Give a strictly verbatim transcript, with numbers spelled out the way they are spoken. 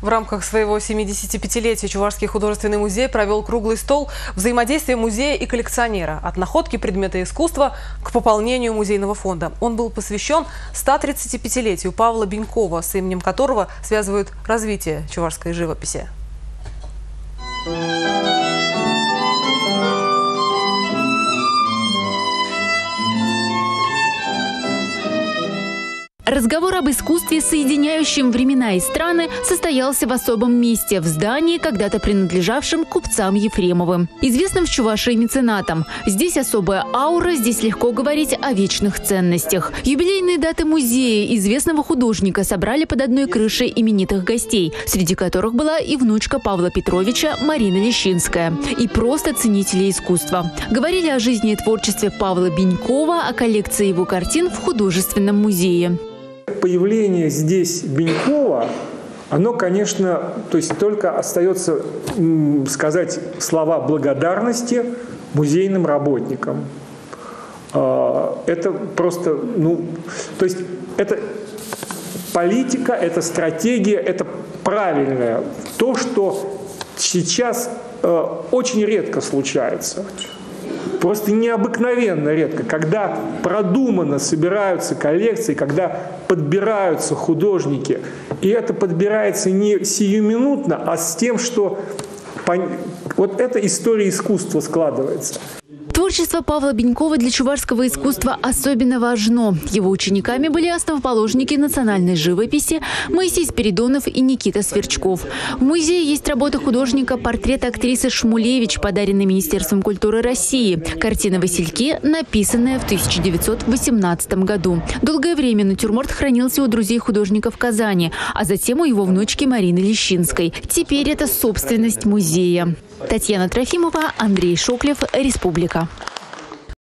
В рамках своего семидесятипятилетия Чувашский художественный музей провел круглый стол взаимодействия музея и коллекционера от находки предмета искусства к пополнению музейного фонда. Он был посвящен ста тридцатипятилетию Павла Бенькова, с именем которого связывают развитие чувашской живописи. Разговор об искусстве, соединяющем времена и страны, состоялся в особом месте – в здании, когда-то принадлежавшем купцам Ефремовым, известным в Чувашии меценатам. Здесь особая аура, здесь легко говорить о вечных ценностях. Юбилейные даты музея известного художника собрали под одной крышей именитых гостей, среди которых была и внучка Павла Петровича Марина Лещинская, и просто ценители искусства. Говорили о жизни и творчестве Павла Бенькова, о коллекции его картин в художественном музее. Появление здесь Бенькова, оно, конечно, то есть только остается сказать слова благодарности музейным работникам. Это просто, ну, то есть это политика, это стратегия, это правильное. То, что сейчас очень редко случается. Просто необыкновенно редко, когда продуманно собираются коллекции, когда подбираются художники. И это подбирается не сиюминутно, а с тем, что вот эта история искусства складывается. Творчество Павла Бенькова для чувашского искусства особенно важно. Его учениками были основоположники национальной живописи Моисей Спиридонов и Никита Сверчков. В музее есть работа художника портрет актрисы Шмулевич, подаренный Министерством культуры России. Картина «Васильки», написанная в тысяча девятьсот восемнадцатом году. Долгое время натюрморт хранился у друзей художника в Казани, а затем у его внучки Марины Лещинской. Теперь это собственность музея. Татьяна Трофимова, Андрей Шоклев, Республика.